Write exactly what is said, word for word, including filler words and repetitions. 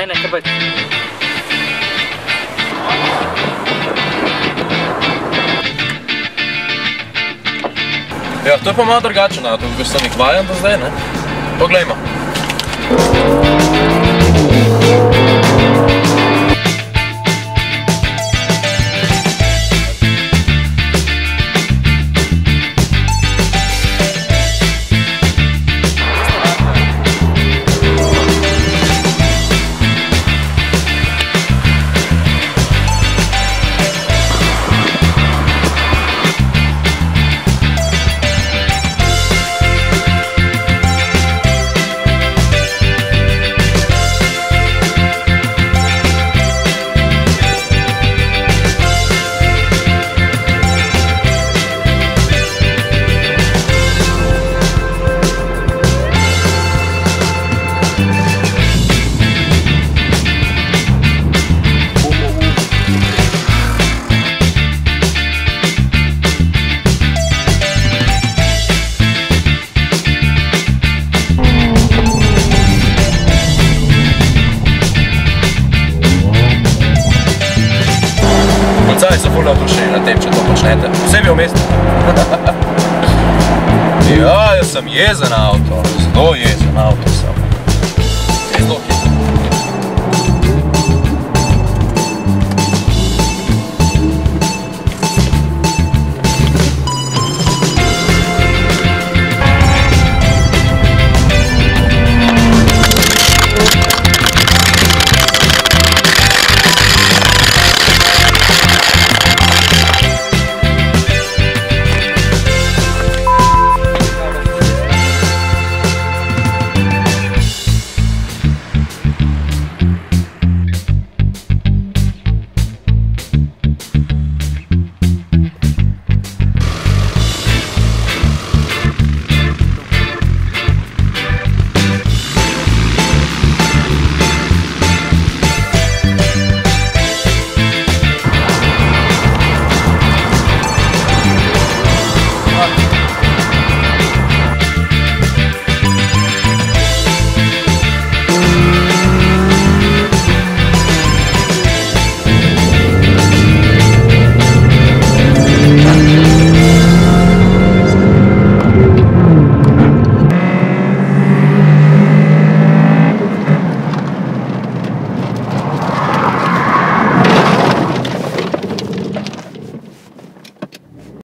Ne, ne, kar pojdi. Ja, to je pa malo drugačen avto, v bistvu nek vajen do zdaj, ne? Poglejmo. Policaj so ful navdušeni na tem, če to počnete. Posebej v mestu. Ja, jaz sem jezen avto. Zelo jezen avto sem. Zelo jezen.